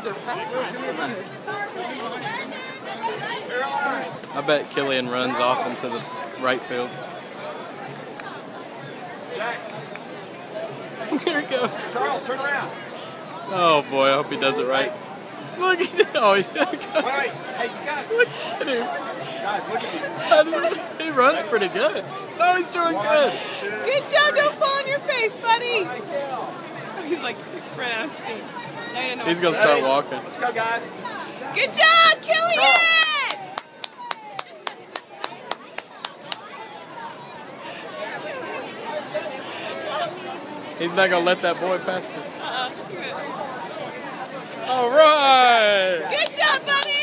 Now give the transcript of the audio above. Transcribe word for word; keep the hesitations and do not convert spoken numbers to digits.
kids are fast. I bet Killian runs off into the right field. Here it goes. Charles, turn around. Oh boy, I hope he does it right. Look at him. Oh, Wait, wait. Hey, you guys. Look at him. Guys, look at me. He runs pretty good. No, he's doing good. Good job, don't fall on your face, buddy. He's like nasty. He's gonna start walking. Let's go, guys. Good job, Killian! He's not gonna let that boy pass him. Uh-uh. All right. Good job, buddy!